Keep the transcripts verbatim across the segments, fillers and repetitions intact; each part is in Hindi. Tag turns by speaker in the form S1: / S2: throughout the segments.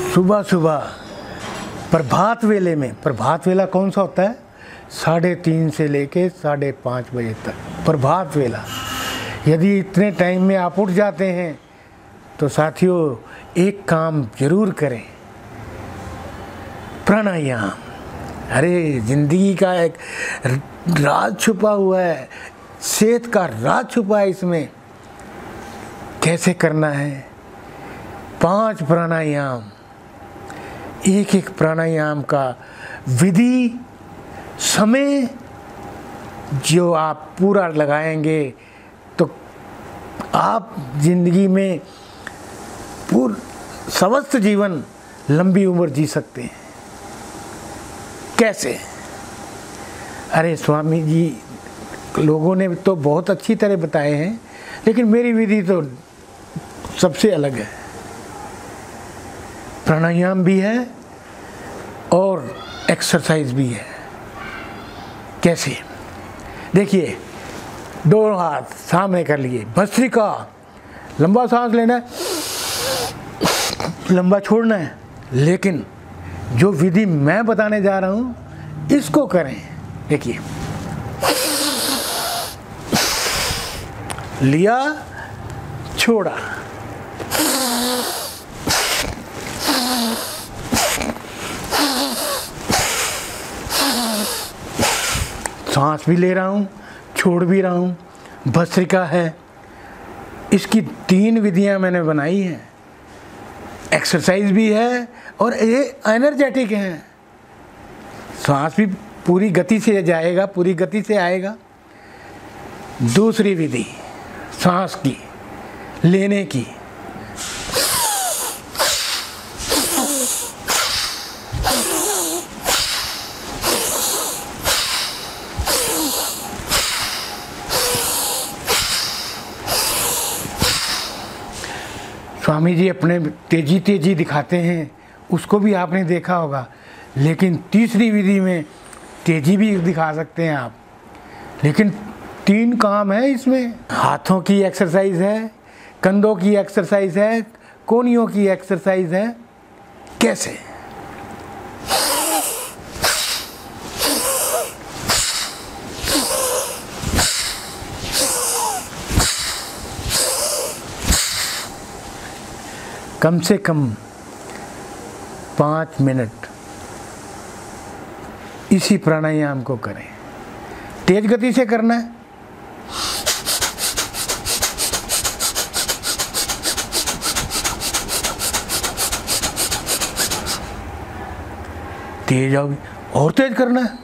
S1: सुबह सुबह प्रभात वेले में, प्रभात वेला कौन सा होता है? साढ़े तीन से लेके साढ़े पाँच बजे तक प्रभात वेला। यदि इतने टाइम में आप उठ जाते हैं तो साथियों एक काम जरूर करें, प्राणायाम। अरे ज़िंदगी का एक राज छुपा हुआ है, सेहत का राज छुपा है इसमें। कैसे करना है? पांच प्राणायाम, एक एक प्राणायाम का विधि, समय जो आप पूरा लगाएंगे तो आप जिंदगी में पूर्ण स्वस्थ जीवन, लंबी उम्र जी सकते हैं। कैसे? अरे स्वामी जी लोगों ने तो बहुत अच्छी तरह बताए हैं, लेकिन मेरी विधि तो सबसे अलग है। प्राणायाम भी है और एक्सरसाइज भी है। कैसे? देखिए, दो हाथ सामने कर लिए, भस्त्रिका, लंबा सांस लेना है, लंबा छोड़ना है। लेकिन जो विधि मैं बताने जा रहा हूं इसको करें। देखिए, लिया, छोड़ा, सांस भी ले रहा हूं, छोड़ भी रहा हूं। भस्त्रिका है, इसकी तीन विधियां मैंने बनाई हैं। एक्सरसाइज भी है और ये एनर्जेटिक है। सांस भी पूरी गति से जाएगा, पूरी गति से आएगा। दूसरी विधि सांस की, लेने की। स्वामी जी अपने तेजी तेजी दिखाते हैं, उसको भी आपने देखा होगा। लेकिन तीसरी विधि में तेजी भी दिखा सकते हैं आप। लेकिन तीन काम है इसमें। हाथों की एक्सरसाइज है, कंधों की एक्सरसाइज है, कोहनियों की एक्सरसाइज है। कैसे? कम से कम पाँच मिनट इसी प्राणायाम को करें। तेज गति से करना है। तेज और तेज करना है।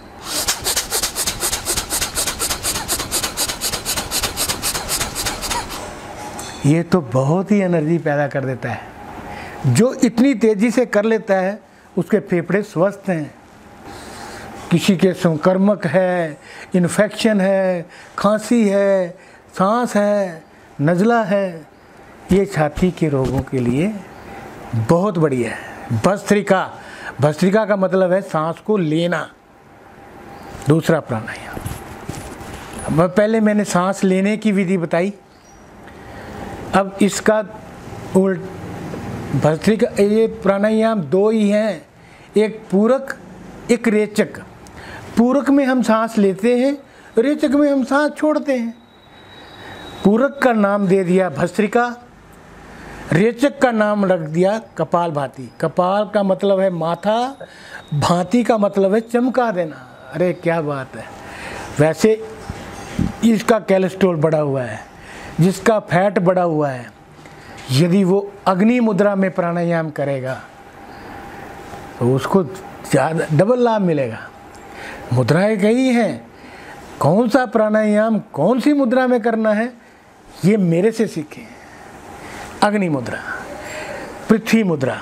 S1: ये तो बहुत ही एनर्जी पैदा कर देता है। जो इतनी तेजी से कर लेता है उसके फेफड़े स्वस्थ हैं। किसी के संक्रमक है, इन्फेक्शन है, खांसी है, सांस है, नज़ला है, ये छाती के रोगों के लिए बहुत बढ़िया है। भस्त्रिका, भस्त्रिका का मतलब है सांस को लेना। दूसरा प्राणायाम, अब पहले मैंने सांस लेने की विधि बताई, अब इसका उल्ट भस्त्रिका। ये प्राणायाम दो ही हैं, एक पूरक, एक रेचक। पूरक में हम सांस लेते हैं, रेचक में हम सांस छोड़ते हैं। पूरक का नाम दे दिया भस्त्रिका, रेचक का नाम रख दिया कपालभाति। कपाल का मतलब है माथा, भांति का मतलब है चमका देना। अरे क्या बात है। वैसे इसका कोलेस्ट्रॉल बढ़ा हुआ है, जिसका फैट बढ़ा हुआ है, यदि वो अग्नि मुद्रा में प्राणायाम करेगा तो उसको ज़्यादा डबल लाभ मिलेगा। मुद्राएं कई हैं, कौन सा प्राणायाम कौन सी मुद्रा में करना है ये मेरे से सीखें। अग्नि मुद्रा, पृथ्वी मुद्रा।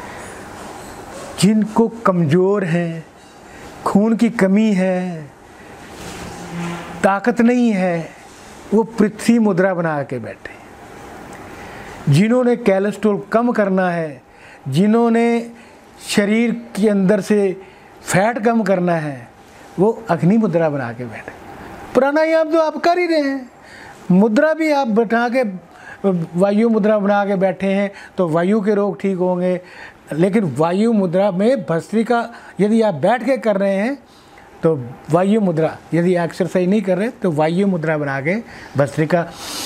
S1: जिनको कमज़ोर है, खून की कमी है, ताकत नहीं है, वो पृथ्वी मुद्रा बना के बैठे। जिन्होंने कोलेस्ट्रॉल कम करना है, जिन्होंने शरीर के अंदर से फैट कम करना है, वो अग्नि मुद्रा बना के बैठे। प्राणायाम तो आप कर ही रहे हैं, मुद्रा भी आप बैठा के वायु मुद्रा बना के बैठे हैं तो वायु के रोग ठीक होंगे, लेकिन वायु मुद्रा में भस्त्रिका यदि आप बैठ के कर रहे हैं तो वायु मुद्रा, यदि एक्सरसाइज नहीं कर रहे तो वायु मुद्रा बना के भस्त्रिका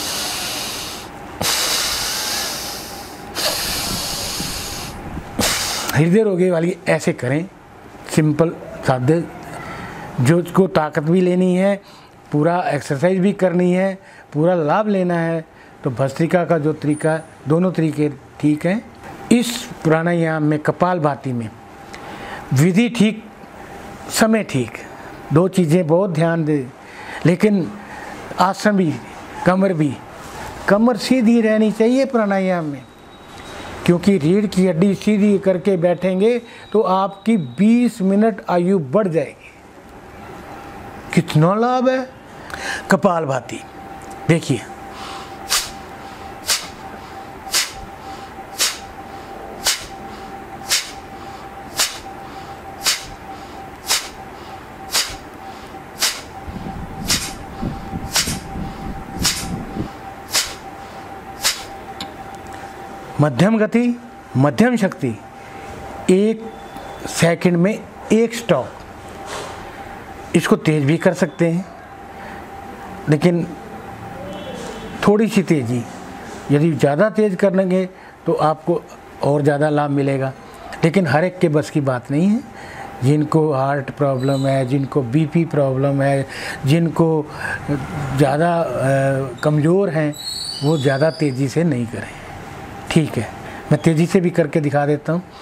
S1: हृदय रोगी वाली ऐसे करें, सिंपल सादे। जो को ताकत भी लेनी है, पूरा एक्सरसाइज भी करनी है, पूरा लाभ लेना है, तो भस्त्रिका का जो तरीका, दोनों तरीके ठीक हैं। इस प्राणायाम में कपालभाति में विधि ठीक, समय ठीक, दो चीज़ें बहुत ध्यान दे। लेकिन आसन भी, कमर भी, कमर सीधी रहनी चाहिए प्राणायाम में, क्योंकि रीढ़ की हड्डी सीधी करके बैठेंगे तो आपकी बीस मिनट आयु बढ़ जाएगी। कितना लाभ है। कपालभाति देखिए, मध्यम गति, मध्यम शक्ति, एक सेकंड में एक स्टॉप। इसको तेज भी कर सकते हैं, लेकिन थोड़ी सी तेज़ी, यदि ज़्यादा तेज़ कर लेंगे तो आपको और ज़्यादा लाभ मिलेगा। लेकिन हर एक के बस की बात नहीं है। जिनको हार्ट प्रॉब्लम है, जिनको बीपी प्रॉब्लम है, जिनको ज़्यादा कमज़ोर हैं, वो ज़्यादा तेज़ी से नहीं करें। ठीक है, मैं तेज़ी से भी करके दिखा देता हूँ।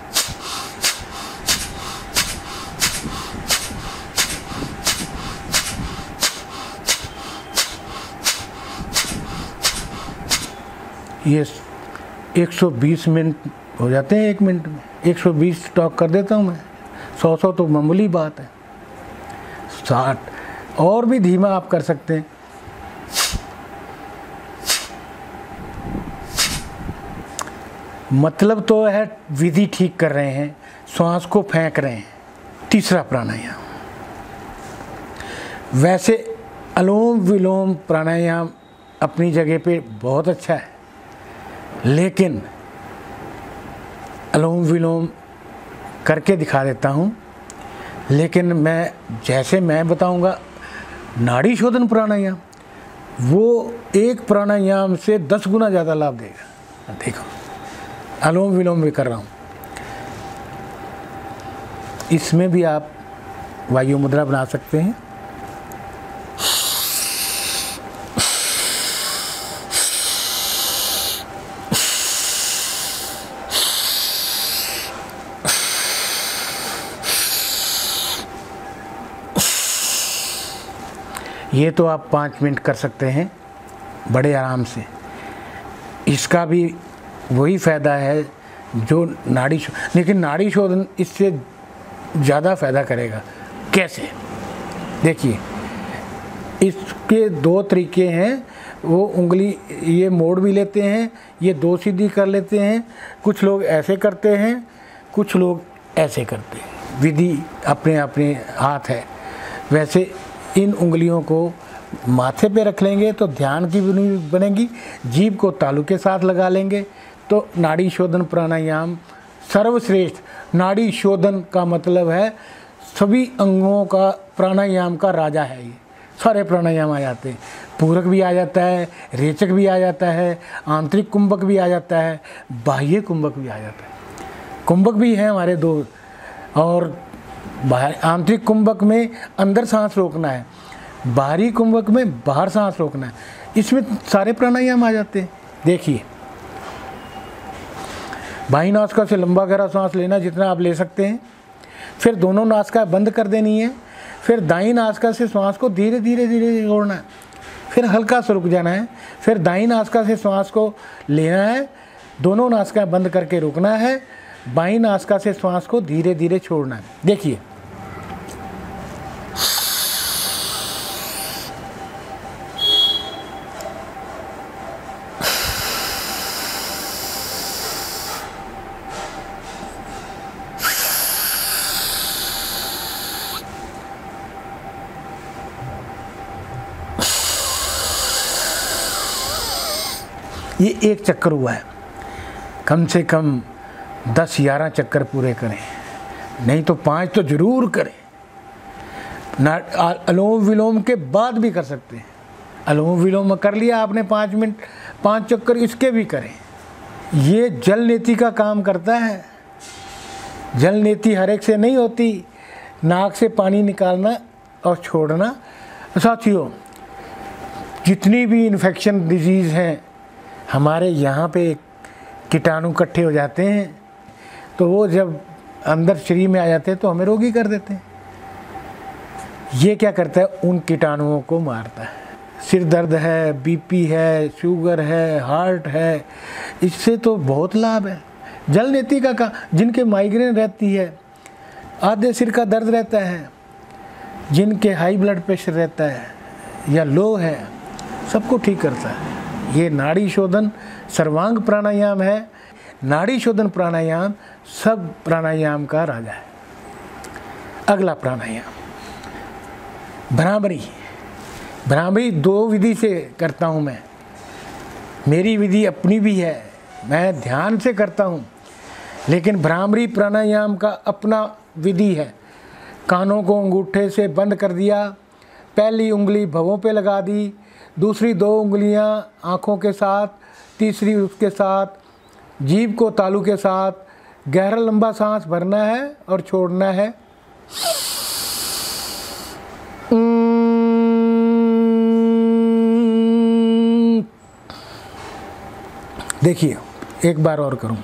S1: ये एक सौ बीस मिनट हो जाते हैं एक मिनट में, एक सौ बीस स्टॉक कर देता हूँ मैं। सौ सौ तो मामूली बात है। साठ और भी धीमा आप कर सकते हैं। मतलब तो है विधि ठीक कर रहे हैं, श्वास को फेंक रहे हैं। तीसरा प्राणायाम, वैसे अनुलोम विलोम प्राणायाम अपनी जगह पे बहुत अच्छा है, लेकिन अनुलोम विलोम करके दिखा देता हूँ। लेकिन मैं जैसे मैं बताऊँगा नाड़ी शोधन प्राणायाम, वो एक प्राणायाम से दस गुना ज़्यादा लाभ देगा। देखो, अनुलोम विलोम भी कर रहा हूँ। इसमें भी आप वायु मुद्रा बना सकते हैं। ये तो आप पाँच मिनट कर सकते हैं बड़े आराम से। इसका भी वही फ़ायदा है जो नाड़ी शो, लेकिन नाड़ी शोधन इससे ज़्यादा फ़ायदा करेगा। कैसे? देखिए, इसके दो तरीके हैं। वो उंगली ये मोड़ भी लेते हैं, ये दो सीधी कर लेते हैं। कुछ लोग ऐसे करते हैं, कुछ लोग ऐसे करते हैं। विधि अपने अपने हाथ है। वैसे इन उंगलियों को माथे पे रख लेंगे तो ध्यान की भी बनेगी। जीभ को तालू के साथ लगा लेंगे तो नाड़ी शोधन प्राणायाम सर्वश्रेष्ठ। नाड़ी शोधन का मतलब है सभी अंगों का प्राणायाम का राजा है। ये सारे प्राणायाम आ जाते हैं। पूरक भी आ जाता है, रेचक भी आ जाता है, आंतरिक कुंभक भी आ जाता है, बाह्य कुंभक भी आ जाता है। कुंभक भी हैं हमारे दो, और बाहर आंतरिक कुंभक में अंदर सांस रोकना है, बाहरी कुंभक में बाहर सांस रोकना है। इसमें सारे प्राणायाम आ जाते हैं। देखिए, बाई नासिका से लंबा गहरा सांस लेना जितना आप ले सकते हैं, फिर दोनों नासिका बंद कर देनी है, फिर दाईं नासिका से श्वास को धीरे धीरे धीरे छोड़ना है, फिर हल्का सा रुक जाना है, फिर दाईं नासिका से श्वास को लेना है, दोनों नासिका बंद करके रुकना है, बाईं नासिका से श्वास को धीरे धीरे छोड़ना है। देखिए, ये एक चक्कर हुआ है, कम से कम दस ग्यारह चक्कर पूरे करें, नहीं तो पाँच तो ज़रूर करें। ना अनुलोम विलोम के बाद भी कर सकते हैं। अनुलोम विलोम कर लिया आपने पाँच मिनट, पाँच चक्कर इसके भी करें। ये जल नीति का काम करता है। जल नीति हर एक से नहीं होती, नाक से पानी निकालना और छोड़ना। साथियों, जितनी भी इन्फेक्शन डिजीज़ हैं, हमारे यहाँ पे कीटाणु इकट्ठे हो जाते हैं, तो वो जब अंदर शरीर में आ जाते हैं तो हमें रोगी कर देते हैं। ये क्या करता है, उन कीटाणुओं को मारता है। सिर दर्द है, बीपी है, शुगर है, हार्ट है, इससे तो बहुत लाभ है। जल नीति का का जिनके माइग्रेन रहती है, आधे सिर का दर्द रहता है, जिनके हाई ब्लड प्रेशर रहता है या लो है, सबको ठीक करता है। ये नाड़ी शोधन सर्वांग प्राणायाम है। नाड़ी शोधन प्राणायाम सब प्राणायाम का राजा है। अगला प्राणायाम भ्रामरी। भ्रामरी दो विधि से करता हूँ मैं। मेरी विधि अपनी भी है, मैं ध्यान से करता हूँ, लेकिन भ्रामरी प्राणायाम का अपना विधि है। कानों को अंगूठे से बंद कर दिया, पहली उंगली भवों पे लगा दी, दूसरी दो उंगलियां आँखों के साथ, तीसरी उसके साथ, जीभ को तालू के साथ गहरा लंबा सांस भरना है और छोड़ना है। देखिए, एक बार और करूं।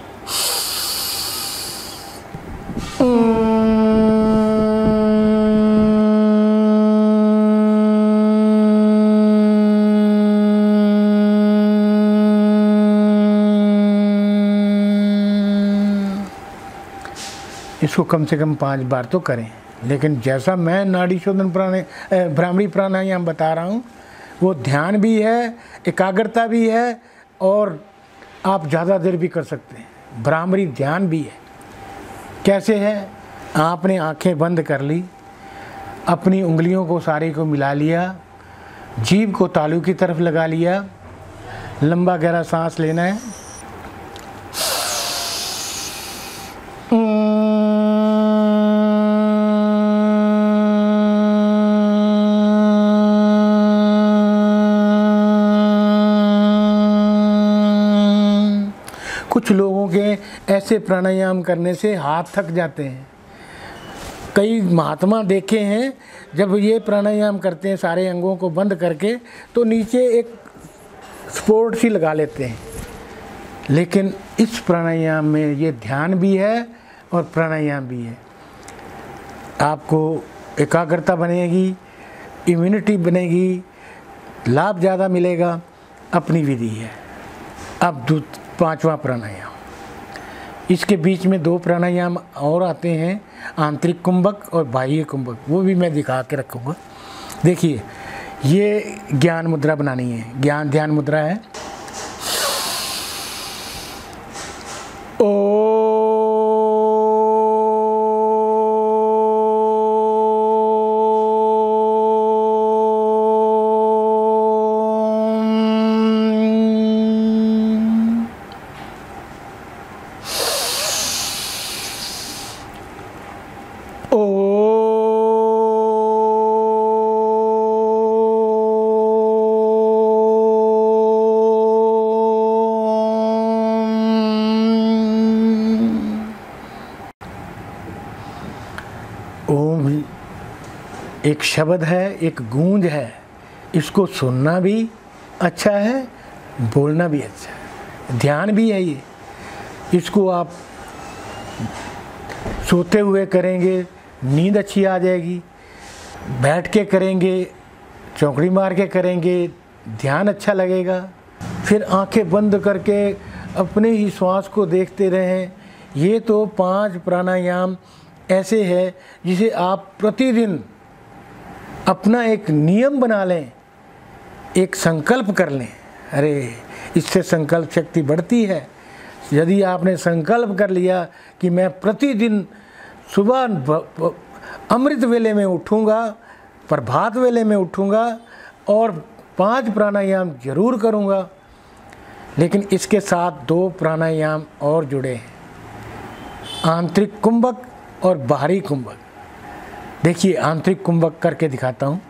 S1: इसको कम से कम पांच बार तो करें, लेकिन जैसा मैं नाड़ी शोधन प्राणायाम भ्रामरी प्राणायाम बता रहा हूँ, वो ध्यान भी है, एकाग्रता भी है, और आप ज़्यादा देर भी कर सकते हैं। भ्रामरी ध्यान भी है। कैसे है? आपने आंखें बंद कर ली, अपनी उंगलियों को सारी को मिला लिया, जीभ को तालू की तरफ लगा लिया, लंबा गहरा सांस लेना है। कुछ लोगों के ऐसे प्राणायाम करने से हाथ थक जाते हैं। कई महात्मा देखे हैं, जब ये प्राणायाम करते हैं सारे अंगों को बंद करके, तो नीचे एक स्पोर्ट सी लगा लेते हैं। लेकिन इस प्राणायाम में ये ध्यान भी है और प्राणायाम भी है। आपको एकाग्रता बनेगी, इम्यूनिटी बनेगी, लाभ ज़्यादा मिलेगा। अपनी विधि है। अब पांचवा प्राणायाम, इसके बीच में दो प्राणायाम और आते हैं, आंतरिक कुंभक और बाह्य कुंभक, वो भी मैं दिखा के रखूँगा। देखिए, ये ज्ञान मुद्रा बनानी है, ज्ञान ध्यान मुद्रा है। ओ ओम एक शब्द है, एक गूंज है। इसको सुनना भी अच्छा है, बोलना भी अच्छा है, ध्यान भी है ये। इसको आप सोते हुए करेंगे, नींद अच्छी आ जाएगी। बैठ के करेंगे, चौकड़ी मार के करेंगे, ध्यान अच्छा लगेगा। फिर आंखें बंद करके अपने ही श्वास को देखते रहें। ये तो पांच प्राणायाम ऐसे है जिसे आप प्रतिदिन अपना एक नियम बना लें, एक संकल्प कर लें। अरे, इससे संकल्प शक्ति बढ़ती है। यदि आपने संकल्प कर लिया कि मैं प्रतिदिन सुबह अमृत वेले में उठूँगा, प्रभात वेले में उठूँगा और पांच प्राणायाम जरूर करूँगा, लेकिन इसके साथ दो प्राणायाम और जुड़े हैं, आंतरिक कुंभक और बाहरी कुंभक। देखिए आंतरिक कुंभक करके दिखाता हूँ।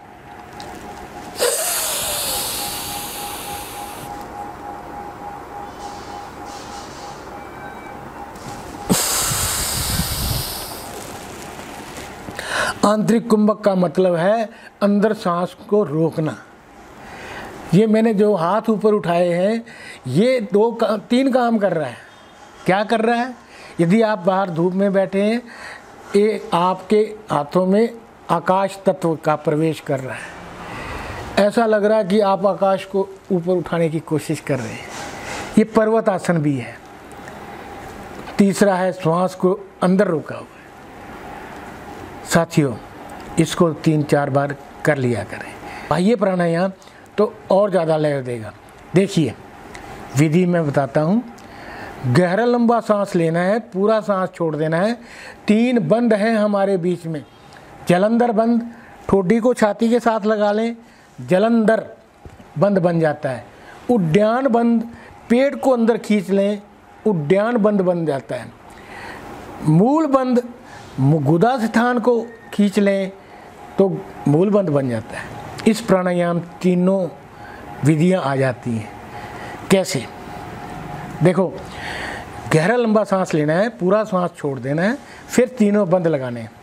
S1: आंतरिक कुंभक का मतलब है अंदर सांस को रोकना। ये मैंने जो हाथ ऊपर उठाए हैं ये दो का, तीन काम कर रहा है। क्या कर रहा है? यदि आप बाहर धूप में बैठे हैं, ये आपके हाथों में आकाश तत्व का प्रवेश कर रहा है। ऐसा लग रहा है कि आप आकाश को ऊपर उठाने की कोशिश कर रहे हैं। ये पर्वत आसन भी है। तीसरा है श्वास को अंदर रोका हुआ है। साथियों, इसको तीन चार बार कर लिया करें। बाह्य प्राणायाम तो और ज़्यादा लय देगा। देखिए विधि मैं बताता हूँ। गहरा लंबा सांस लेना है, पूरा सांस छोड़ देना है। तीन बंद हैं हमारे बीच में। जलंधर बंद, ठोडी को छाती के साथ लगा लें, जलंधर बंद बन जाता है। उड्डयन बंद, पेट को अंदर खींच लें, उड्डयन बंद बन जाता है। मूल बंद, गुदा स्थान को खींच लें तो मूल बंद बन जाता है। इस प्राणायाम तीनों विधियां आ जाती हैं। कैसे? देखो, गहरा लंबा सांस लेना है, पूरा सांस छोड़ देना है, फिर तीनों बंद लगाने हैं।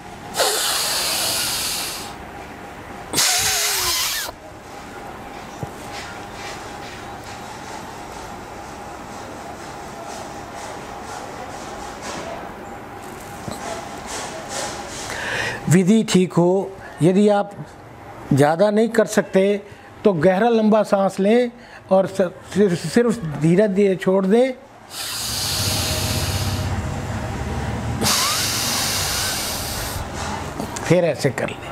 S1: विधि ठीक हो। यदि आप ज़्यादा नहीं कर सकते तो गहरा लंबा सांस लें और सिर्फ सिर्फ धीरे धीरे छोड़ दें। फिर ऐसे कर लें।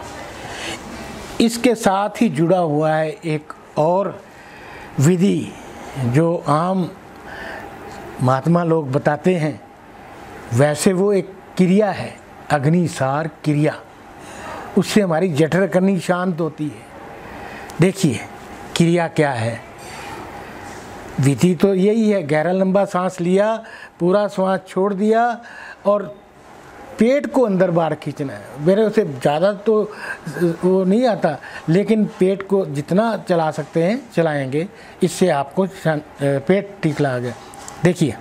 S1: इसके साथ ही जुड़ा हुआ है एक और विधि जो आम महात्मा लोग बताते हैं। वैसे वो एक क्रिया है, अग्निसार क्रिया। उससे हमारी जठर कनी शांत होती है। देखिए क्रिया क्या है। विधि तो यही है, गहरा लंबा सांस लिया, पूरा सांस छोड़ दिया और पेट को अंदर बाहर खींचना है। मेरे उसे ज़्यादा तो वो नहीं आता, लेकिन पेट को जितना चला सकते हैं चलाएंगे, इससे आपको पेट ठीक लगेगा। देखिए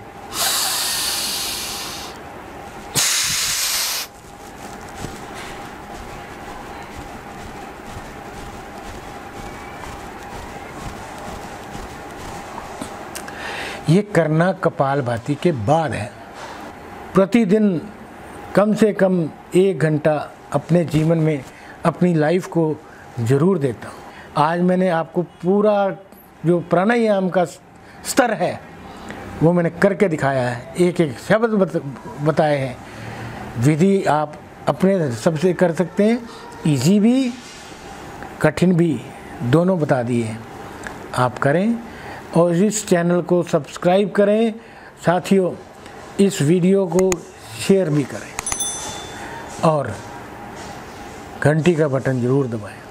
S1: ये करना कपालभाति के बाद है। प्रतिदिन कम से कम एक घंटा अपने जीवन में अपनी लाइफ को ज़रूर देता हूँ। आज मैंने आपको पूरा जो प्राणायाम का स्तर है वो मैंने करके दिखाया है। एक एक शब्द बत, बताए हैं। विधि आप अपने सबसे कर सकते हैं, इजी भी कठिन भी, दोनों बता दिए हैं। आप करें और इस चैनल को सब्सक्राइब करें। साथियों, इस वीडियो को शेयर भी करें और घंटी का बटन ज़रूर दबाएं।